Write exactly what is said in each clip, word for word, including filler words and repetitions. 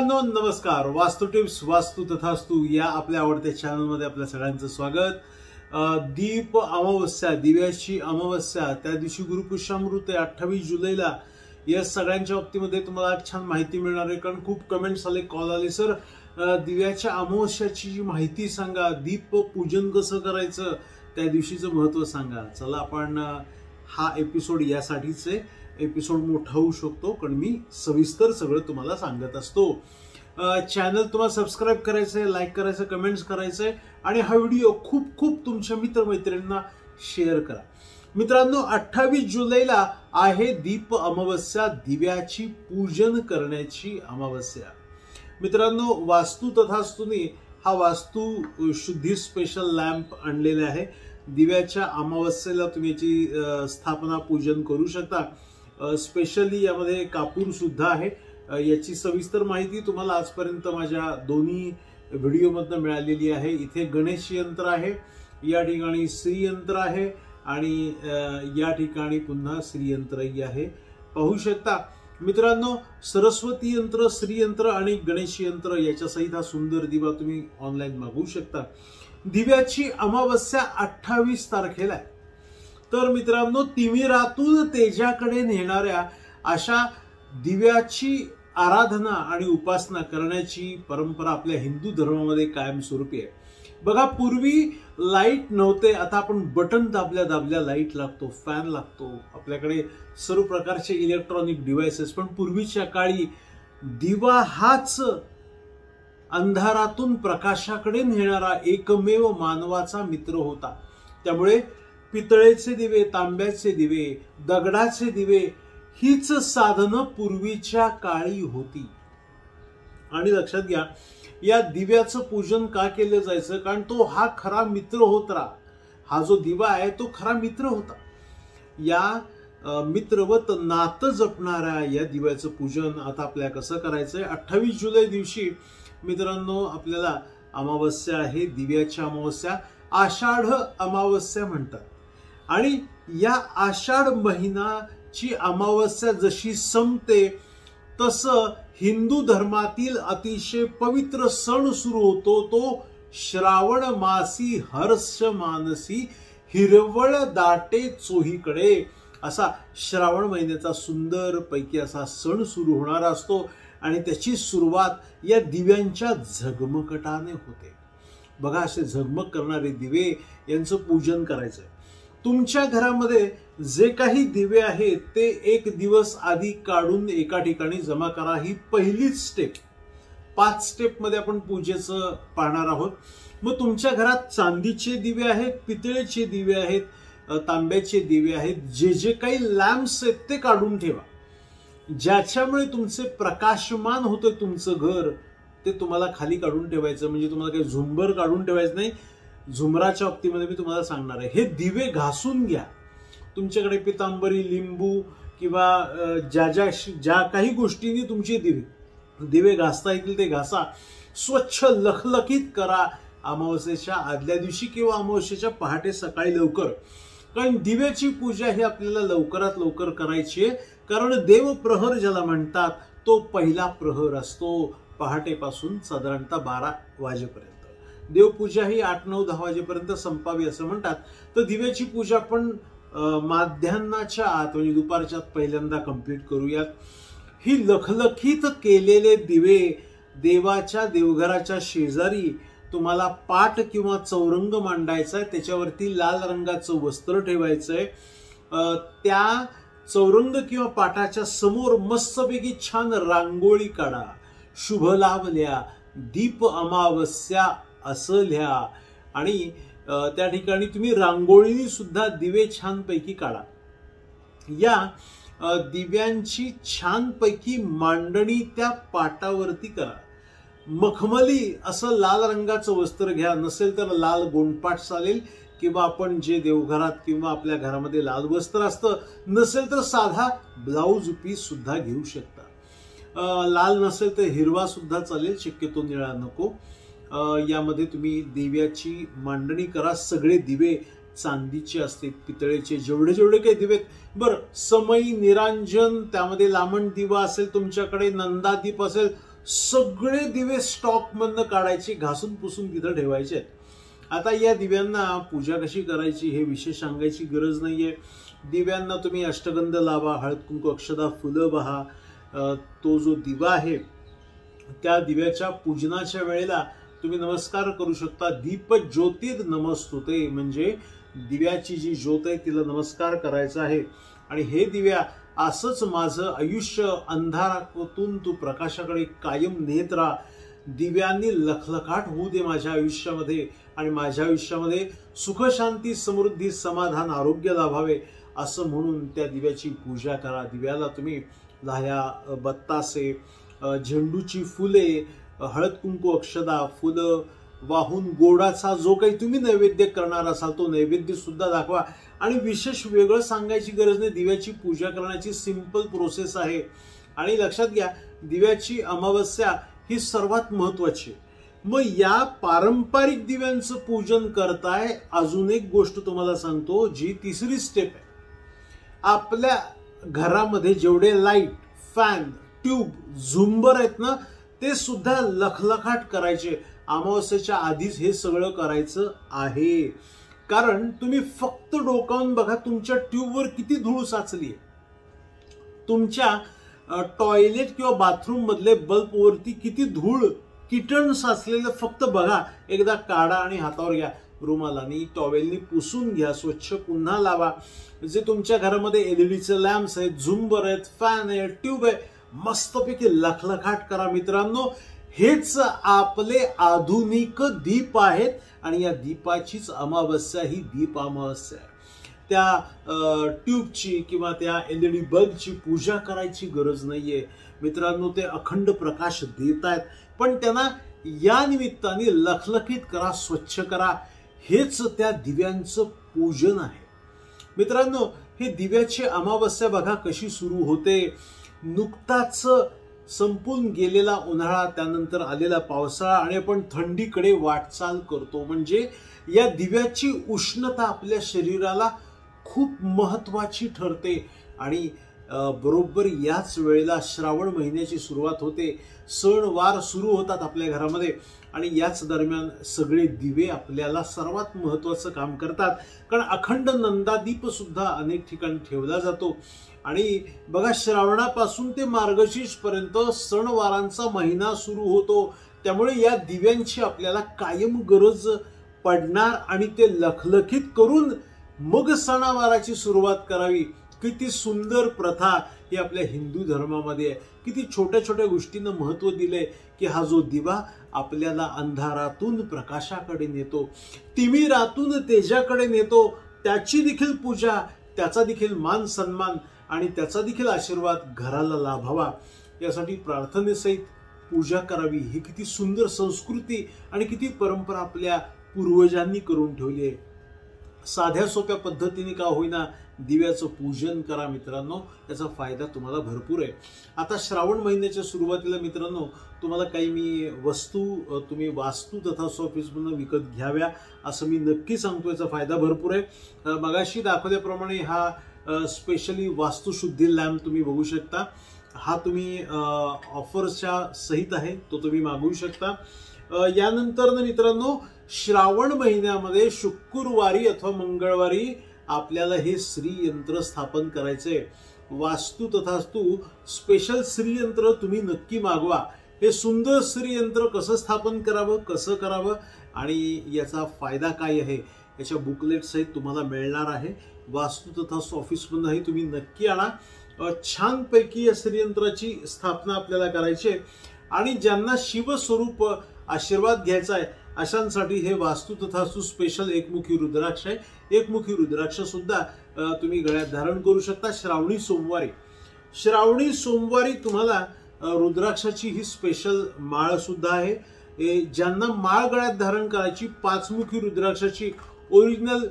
मित्रांनो नमस्कार. वास्तू टिप्स वास्तू तथास्तू या आपल्या आवडत्या चॅनलमध्ये आपल्या सगळ्यांचं स्वागत. दीप अमावस्या, दिव्याची अमावस्या, त्या दिवशी गुरुपुष्यामृत आहे अठ्ठावीस जुलैला. या सगळ्यांच्या बाबतीमध्ये तुम्हाला छान माहिती मिळणार आहे, कारण खूप कमेंट्स आले, कॉल आले, सर दिव्याच्या अमावस्याची जी माहिती सांगा, दीप पूजन कसं करायचं, त्या दिवशीचं महत्त्व सांगा. चला आपण हा एपिसोड यासाठीच आहे. एपिसोड मोठा होऊ शकतो कारण मी सविस्तर सगळं तुम्हाला सांगत असतो. चॅनल तुम्हाला सबस्क्राईब करायचं आहे, लाईक करायचं, कमेंट्स करायचं आणि हा व्हिडिओ खूप खूप तुमच्या मित्रमैत्रिणींना शेअर करा. मित्रांनो, अठ्ठावीस जुलैला आहे दीप अमावस्या, दिव्याची पूजन करण्याची अमावस्या. मित्रांनो, वास्तू तथास्तूने हा वास्तू शुद्धी स्पेशल लॅम्प आणलेला आहे. दिव्याच्या अमावस्येला तुम्ही याची स्थापना पूजन करू शकता. स्पेशली यामध्ये कापूर सुद्धा आहे. याची सविस्तर माहिती तुम्हाला आजपर्यंत माझ्या दोन्ही व्हिडिओमधनं मिळालेली आहे. इथे गणेश यंत्र आहे, या ठिकाणी श्रीयंत्र आहे आणि या ठिकाणी पुन्हा श्रीयंत्रही आहे, पाहू शकता. मित्रांनो, सरस्वती यंत्र, श्रीयंत्र आणि गणेश यंत्र याच्या सहित हा सुंदर दिवा तुम्ही ऑनलाईन मागवू शकता. दिव्याची अमावस्या अठ्ठावीस तारखेला आहे. तर मित्रांनो, तिमिरातून तेजाकडे नेणाऱ्या अशा दिव्याची आराधना आणि उपासना करण्याची परंपरा आपल्या हिंदू धर्मामध्ये कायमस्वरूपी आहे. बघा, पूर्वी लाईट नव्हते, आता आपण बटन दाबल्या दाबल्या लाईट लागतो, फॅन लागतो, आपल्याकडे सर्व प्रकारचे इलेक्ट्रॉनिक डिव्हाइसेस. पण पूर्वीच्या काळी दिवा हाच अंधारातून प्रकाशाकडे नेणारा एकमेव मानवाचा मित्र होता. त्यामुळे पितळेचे दिवे, तांब्याचे दिवे, दगडाचे दिवे हीच साधनं पूर्वीच्या काळी होती. आणि लक्षात घ्या, या दिव्याचं पूजन का केलं जायचं, कारण तो हा खरा मित्र होता. हा जो दिवा आहे तो खरा मित्र होता. या मित्रवत नातं जपणाऱ्या या दिव्याचं पूजन आता आपल्याला कसं करायचंय. अठ्ठावीस जुलै दिवशी मित्रांनो आपल्याला अमावस्या आहे, दिव्याची अमावस्या, आषाढ अमावस्या म्हणतात. आणि या आषाढ महिन्याची अमावस्या जशी संपते तसं हिंदू धर्मातील अतिशय पवित्र सण सुरू होतो. तो श्रावण मासी हर्ष मानसी हिरवळ दाटे चोहीकडे, असा श्रावण महिन्याचा सुंदर पैकी असा सण सुरू होणार असतो. आणि त्याची सुरुवात या दिव्यांच्या झगमगटाने होते. बघा, असे झगमग करणारे दिवे यांचं पूजन करायचं. तुमच्या घरामध्ये जे काही दिवे आहेत ते एक दिवस आधी काढून एका ठिकाणी जमा करा. ही पहिलीच स्टेप. पाच स्टेप मध्ये आपण पूजेचं पाहणार आहोत. मग तुमच्या घरात चांदीचे दिवे आहेत, पितळेचे दिवे आहेत, तांब्याचे दिवे आहेत, जे जे काही लॅम्प्स आहेत ते काढून ठेवा. ज्याच्यामुळे तुमचे प्रकाशमान होतं तुमचं घर, ते तुम्हाला खाली काढून ठेवायचं. म्हणजे तुम्हाला काही झुंबर काढून ठेवायचं नाही. झुमराच्या बाबतीमध्ये मी तुम्हाला सांगणार आहे. हे दिवे घासून घ्या. तुमच्याकडे पितांबरी, लिंबू किंवा ज्या ज्या ज्या काही गोष्टींनी तुमचे दिवे दिवे घासता येतील ते घासा. स्वच्छ लखलखीत करा अमावस्येच्या आदल्या दिवशी किंवा अमावस्येच्या पहाटे सकाळी लवकर. कारण दिव्याची पूजा ही आपल्याला लवकरात लवकर करायची आहे. कारण देवप्रहर ज्याला म्हणतात तो पहिला प्रहर असतो पहाटेपासून साधारणतः बारा वाजेपर्यंत. देवपूजा ही आठ नऊ दहा वाजेपर्यंत संपावी असं म्हणतात. तर दिव्याची पूजा आपण माध्यान्हाच्या आत म्हणजे दुपारच्या आत पहिल्यांदा कंप्लीट करूयात. ही लखलखीत केलेले दिवे देवाच्या देवघराच्या शेजारी तुम्हाला पाट किंवा चौरंग मांडायचा आहे. त्याच्यावरती लाल रंगाचं वस्त्र ठेवायचंय. त्या चौरंग किंवा पाटाच्या समोर मस्तपैकी छान रांगोळी काढा. शुभ लाभ लिहा, दीप अमावस्या असं लिहा. आणि त्या ठिकाणी तुम्ही रांगोळीनी सुद्धा दिवे छानपैकी काढा. या दिव्यांची छानपैकी मांडणी त्या पाटावरती करा. मखमली असं लाल रंगाचं वस्त्र घ्या. नसेल तर लाल गोंडपाट चालेल, किंवा आपण जे देवघरात किंवा आपल्या घरामध्ये लाल वस्त्र असतं, नसेल तर साधा ब्लाऊज पीस सुद्धा घेऊ शकता. लाल नसेल तर हिरवा सुद्धा चालेल, शक्यतो निळा नको. यामध्ये तुम्ही दिव्याची मांडणी करा. सगळे दिवे चांदीचे असतील, पितळेचे, जेवढे जेवढे काही दिवे. बरं, समई, निरांजन, त्यामध्ये लामण दिवा असेल तुमच्याकडे, नंदादीप असेल, सगळे दिवे स्टॉक मधनं काढायचे, घासून पुसून तिथं ठेवायचे. आता या दिव्यांना पूजा कशी करायची हे विशेष सांगायची गरज नाहीये. दिव्यांना तुम्ही अष्टगंध लावा, हळद कुंकू अक्षदा फुलं वाहा. तो जो दिवा आहे त्या दिव्याच्या पूजनाच्या वेळेला तुम्ही नमस्कार करू शकता. दीप ज्योतीर नमस्तुते, म्हणजे दिव्याची जी ज्योत आहे तिला नमस्कार करायचा आहे. आणि हे दिव्या असंच माझं आयुष्य अंधारातून तू प्रकाशाकडे कायम नेत राहा. दिव्यांनी लखलखाट होऊ दे माझ्या आयुष्यामध्ये आणि माझ्या आयुष्यामध्ये सुख शांती समृद्धी समाधान आरोग्य लाभावे असं म्हणून त्या दिव्याची पूजा करा. दिव्याला तुम्ही लाह्या, बत्तासे, झेंडूची फुले, हळद कुंकू अक्षदा फुलं वाहून गोडाचा जो काही तुम्ही नैवेद्य करणार असाल तो नैवेद्य सुद्धा दाखवा. आणि विशेष वेगळं सांगायची गरज नाही, दिव्याची पूजा करण्याची सिंपल प्रोसेस आहे. आणि लक्षात घ्या, दिव्याची अमावस्या ही सर्वात महत्वाची. मग या पारंपरिक दिव्यांचं पूजन करताय, अजून एक गोष्ट तुम्हाला सांगतो जी तिसरी स्टेप आहे. आपल्या घरामध्ये जेवढे लाईट, फॅन, ट्यूब, झुंबर आहेत ना, ते सुद्धा लखलखाट करायचे. अमावस्येच्या आधीच हे सगळं करायचं आहे. कारण तुम्ही फक्त डोकावून बघा, तुमच्या ट्यूबवर किती धूळ साचली आहे. तुमच्या टॉयलेट किंवा बाथरूम मधले बल्बवरती किती धूळ किटण साचलेलं फक्त बघा. एकदा काढा आणि हातावर घ्या, रुमालानी टॉवेलनी पुसून घ्या, स्वच्छ पुन्हा लावा. जे तुमच्या घरामध्ये एलईडीचे लॅम्प्स आहेत, झुंबर आहेत, फॅन आहे, ट्यूब आहे, मस्तपैकी लखलखाट करा मित्रांनो. हेच आपले आधुनिक दीप आहेत आणि या दीपाचीच अमावस्या ही दीप अमावस्या आहे. त्या ट्यूबची किंवा त्या एलईडी बल्बची पूजा करायची गरज नाहीये मित्रांनो. ते अखंड प्रकाश देत आहेत, पण त्यांना या निमित्ताने लखलखीत करा, स्वच्छ करा. हेच त्या दिव्यांचं पूजन आहे मित्रांनो. हे दिव्याची अमावस्या बघा कशी सुरू होते. नुकताच संपून गेलेला उन्हाळा, त्यानंतर आलेला पावसाळा आणि आपण थंडीकडे वाटचाल करतो. म्हणजे या दिव्याची उष्णता आपल्या शरीराला खूप महत्वाची ठरते. आणि बरोबर याच वेळेला श्रावण महिन्याची सुरुवात होते, सणवार सुरू होतात आपल्या घरामध्ये आणि याच दरम्यान सगळे दिवे आपल्याला सर्वात महत्वाचं काम करतात. कारण अखंड नंदादीप सुद्धा अनेक ठिकाणी ठेवला जातो. आणि बघा, श्रावणापासून ते मार्गशीर्ष पर्यंत सणवारांचा महिना सुरू होतो. त्यामुळे या दिव्यांची आपल्याला कायम गरज पडणार आणि ते लखलखीत करून मग सणावाराची सुरुवात करावी. किती सुंदर प्रथा ही आपल्या हिंदू धर्मामध्ये आहे. किती छोट्या छोट्या गोष्टींना महत्व दिलंय की हा जो दिवा आपल्याला अंधारातून प्रकाशाकडे नेतो, तिमिरातून तेजाकडे नेतो. त्याची देखील पूजा, त्याचा देखील मान सन्मान आणि त्याचा देखील आशीर्वाद घराला लाभावा यासाठी प्रार्थनेसहित पूजा करावी. ही किती सुंदर संस्कृती आणि किती परंपरा आपल्या पूर्वजांनी करून ठेवली आहे. साध्या सोप्या पद्धतीने का होईना दिव्याचं पूजन करा मित्रांनो, याचा फायदा तुम्हाला भरपूर आहे. आता श्रावण महिन्याच्या सुरुवातीला मित्रांनो तुम्हाला काही मी वस्तू तुम्ही वास्तू तथा ऑफिसमधून विकत घ्याव्या असं मी नक्की सांगतो. याचा फायदा भरपूर आहे. मगाशी दाखवल्याप्रमाणे हा स्पेशली वास्तुशुद्धी लॅम्प तुम्ही बघू शकता. हा तुम्ही ऑफरच्या सहित आहे, तो तुम्ही मागवू शकता. यानंतर ना मित्रांनो, श्रावण महिन्यामध्ये शुक्रवारी अथवा मंगळवारी आपल्याला हे श्रीयंत्र स्थापन करायचंय. वास्तू तथास्तु स्पेशल श्रीयंत्र तुम्ही नक्की मागवा. हे सुंदर श्रीयंत्र कसं स्थापन करावं, कसं करावं आणि याचा फायदा काय आहे याच्या बुकलेट सहित तुम्हाला मिळणार आहे. वास्तू तथास्तु ऑफिसमधूनही तुम्ही नक्की आणा. छानपैकी या श्रीयंत्राची स्थापना आपल्याला करायची आहे. आणि ज्यांना शिवस्वरूप आशीर्वाद घ्यायचा आहे अशांसाठी हे वास्तू तथास्तु स्पेशल एकमुखी रुद्राक्ष आहे. एकमुखी रुद्राक्ष सुद्धा तुम्ही गळ्यात धारण करू शकता. श्रावणी सोमवारी श्रावणी सोमवारी तुम्हाला रुद्राक्षाची ही स्पेशल माळ सुद्धा आहे. ज्यांना माळ गळ्यात धारण करायची, पाचमुखी रुद्राक्षाची ओरिजिनल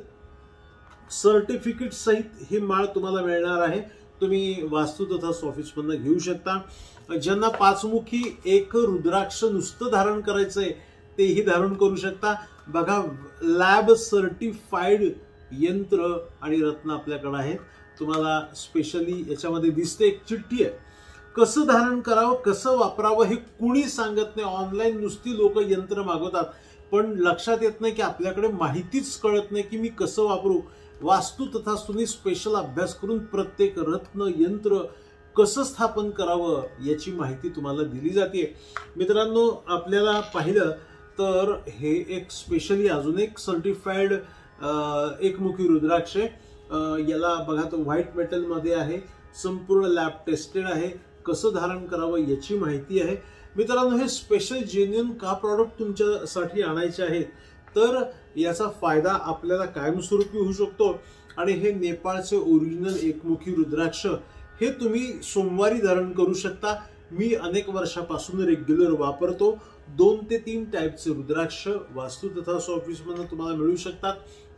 सर्टिफिकेट सहित ही माळ तुम्हाला मिळणार आहे. तुम्ही वास्तू तथा ऑफिसमधून घेऊ शकता. ज्यांना पाचमुखी एक रुद्राक्ष नुसतं धारण करायचंय तेही धारण करू शकता. बघा, लॅब सर्टिफाईड यंत्र आणि रत्न आपल्याकडे आहेत. तुम्हाला स्पेशली याच्यामध्ये दिसते एक चिठ्ठी आहे. कसं धारण करावं, कसं वापरावं हे कुणी सांगत नाही. ऑनलाईन नुसती लोक यंत्र मागवतात, पण लक्षात येत नाही की आपल्याकडे माहितीच कळत नाही की मी कसं वापरू. वास्तू तथास्तुनी स्पेशल अभ्यास करून प्रत्येक रत्न यंत्र कसं स्थापन करावं याची माहिती तुम्हाला दिली जाते. मित्रांनो, आपल्याला पाहिलं तर हे एक स्पेशली अजून एक सर्टिफाईड एकमुखी रुद्राक्ष आहे. याला बघा तो व्हाईट मेटल मध्ये आहे, संपूर्ण लॅब टेस्टेड आहे. कसं धारण करावं याची माहिती आहे. मित्रांनो, हे स्पेशल जेन्युइन का प्रॉडक्ट तुमच्यासाठी आणायचे आहेत, तर याचा फायदा आपल्याला कायमस्वरूपी होऊ शकतो. आणि हे नेपाळचे ओरिजिनल एकमुखी रुद्राक्ष हे तुम्ही सोमवारी धारण करू शकता. मी अनेक वर्षापासून रेग्युलर वापरतो. दोन ते तीन टाईपचे रुद्राक्ष वास्तू तथा ऑफिस मधून तुम्हाला मिळू शकतात.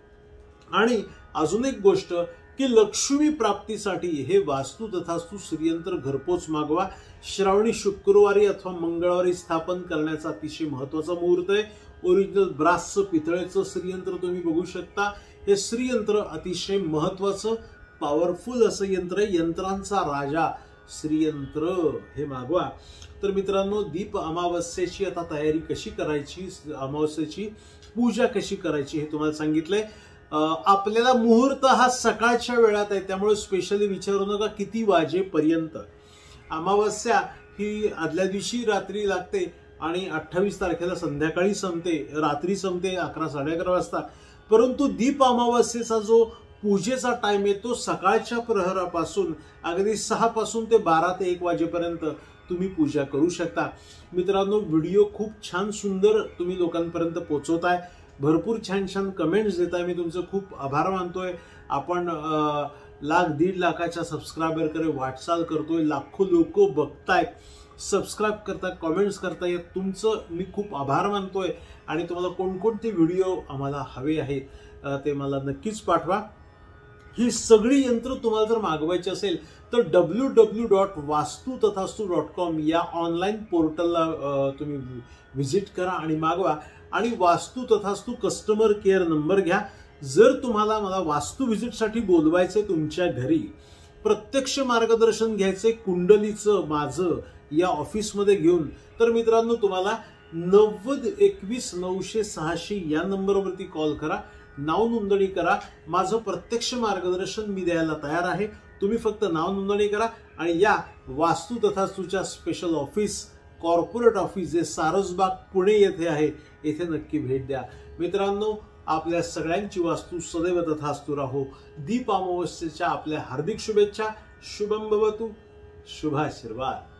आणि अजून एक गोष्ट की लक्ष्मी प्राप्तीसाठी हे वास्तू तथास्तु श्रीयंत्र घरपोच मागवा. श्रावणी शुक्रवारी अथवा मंगळवारी स्थापन करण्याचा अतिशय महत्वाचा मुहूर्त आहे. ओरिजिनल ब्रासचं पितळेचं श्रीयंत्र तुम्ही बघू शकता. हे श्रीयंत्र अतिशय महत्वाचं पॉवरफुल असं यंत्र आहे. यंत्रांचा राजा श्रीयंत्र हे मागवा. तर मित्रांनो, दीप अमावस्येची आता तयारी कशी करायची, अमावस्येची पूजा कशी करायची हे तुम्हाला सांगितलंय. आपल्याला मुहूर्त हा सकाळच्या वेळात आहे, त्यामुळे स्पेशली विचारू नका किती वाजेपर्यंत. अमावस्या ही आदल्या दिवशी रात्री लागते आणि अठ्ठावीस तारखेला संध्याकाळी संपते, रात्री संपते अकरा साडे अकरा वाजता. परंतु दीप अमावस्येचा जो पूजेचा टाइम आहे तो सकाळच्या प्रहरापासून अगदी सहा पासून ते बारा ते एक वाजेपर्यंत तुम्ही पूजा करू शकता. मित्रांनो, व्हिडिओ खूप छान सुंदर तुम्ही लोकांपर्यंत पोहोचवताय. भरपूर छान छान कमेंट्स देताय. मी तुमचं खूप आभार मानतोय. आपण लाख दीड लाखाच्या सबस्क्रायबरकडे वाटचाल करतोय. लाखो लोक बघतायत, सबस्क्राईब करतायत, कमेंट्स करतायत. तुमचं मी खूप आभार मानतोय. आणि तुम्हाला कोणकोणते व्हिडिओ आम्हाला हवे आहेत ते मला नक्कीच पाठवा. ही सगळी यंत्र तुम्हाला जर मागवायची असेल तर डब्ल्यू डब्ल्यू डॉट वास्तू तथास्तु डॉट कॉम या ऑनलाईन पोर्टलला तुम्ही व्हिजिट करा आणि मागवा. आणि वास्तू तथास्तु कस्टमर केअर नंबर घ्या. जर तुम्हाला मला वास्तू व्हिजिटसाठी बोलवायचे तुमच्या घरी, प्रत्यक्ष मार्गदर्शन घ्यायचे कुंडलीचं माझं या ऑफिसमध्ये घेऊन, तर मित्रांनो तुम्हाला नव्वद एकवीस नऊशे सहाशे या नंबरवरती कॉल करा, नाव नोंदणी करा. माझं प्रत्यक्ष मार्गदर्शन मी द्यायला तयार आहे. तुम्ही फक्त नाव नोंदणी करा आणि या वास्तू तथास्तुच्या स्पेशल ऑफिस, कॉर्पोरेट ऑफिस जे सारसबाग पुणे येथे आहे, येथे नक्की भेट द्या. मित्रांनो, आपल्या सगळ्यांची वास्तू सदैव तथास्तु राहो. दीप अमावस्येच्या आपल्या हार्दिक शुभेच्छा. शुभम भवतु. शुभाशीर्वाद.